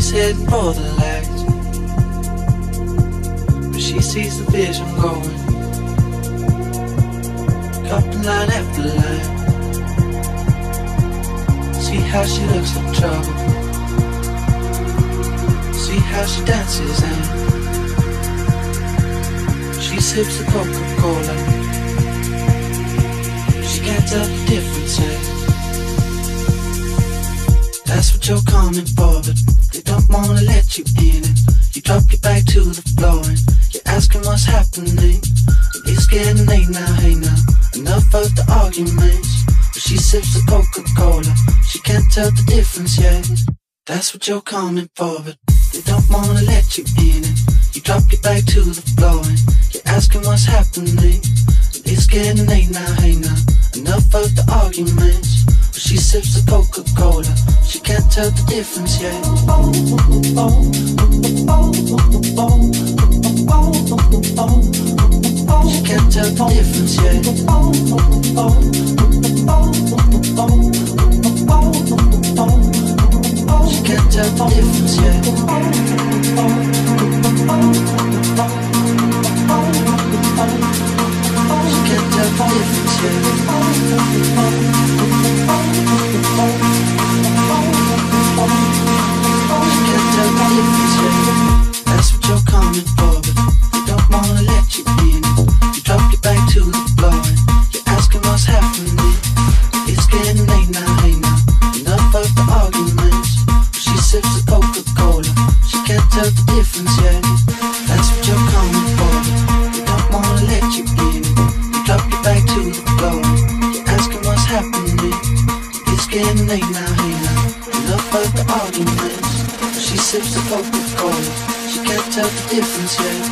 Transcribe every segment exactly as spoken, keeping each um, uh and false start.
She's heading for the lights, but she sees the vision going, dropping line after line. See how she looks like trouble, see how she dances and she sips the Coca-Cola. She can't tell the difference yet. That's what you're coming for, but they don't wanna let you in it. You drop your back to the floor and you're asking what's happening. It's getting late now, hey now, enough of the arguments. But she sips the Coca-Cola, she can't tell the difference yet. That's what you're coming for, but they don't wanna let you in it. You drop your back to the floor and you're asking what's happening. It's getting late now, hey now, enough of the arguments. But she sips the Coca-Cola, she can't tell the difference yet. She can't tell the difference yet. She can't tell the difference yet. She can't tell the difference yet. She can't tell the difference yet. That's what you're coming for, but they don't wanna let you in it. You drop your back to the floor and you're asking what's happening. It's getting late now, hey now, enough of the arguments. But she sips the Coca-Cola, she can't tell the difference yet. That's what you're coming for, but they don't wanna let you in it. You drop your back to the floor and you're asking what's happening. It's getting late now, hey now, enough of the arguments. But she sips the Coca-Cola, she can't tell the difference yet.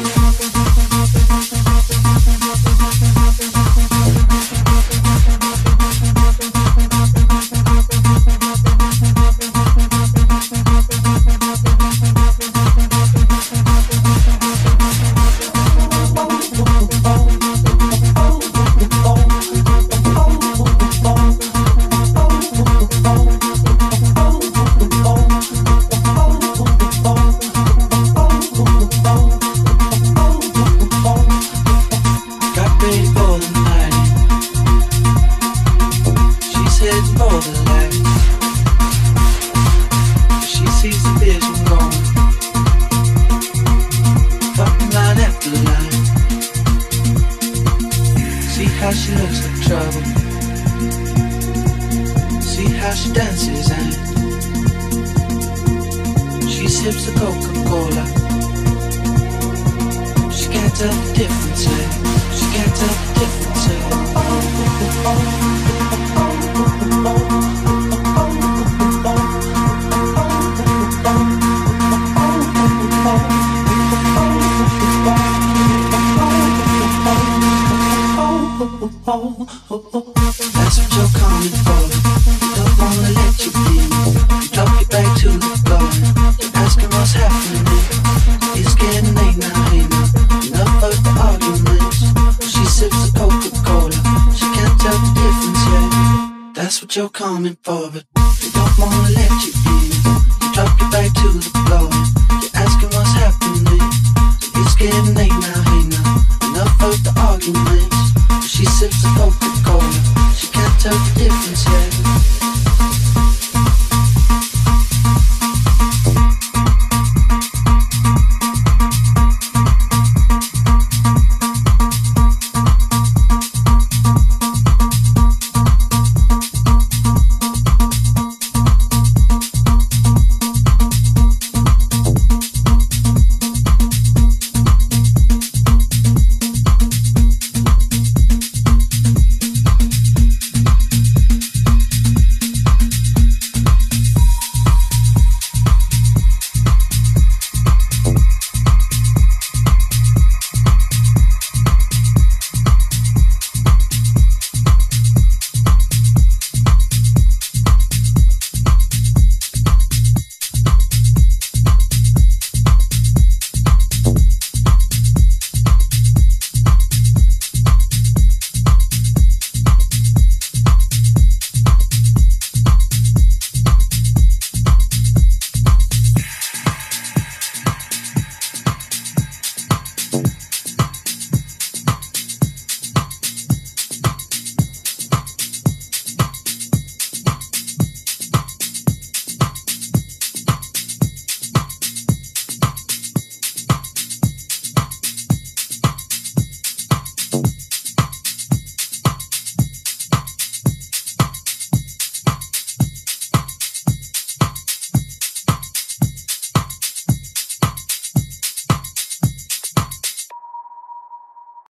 That's what you're coming for, they don't wanna let you in. You drop your back to the floor and you're asking what's happening. It's getting late now, hey now, enough of the arguments. She sips the Coca-Cola, she can't tell the difference yet. That's what you're coming for, but they don't wanna let you in. You drop your back to the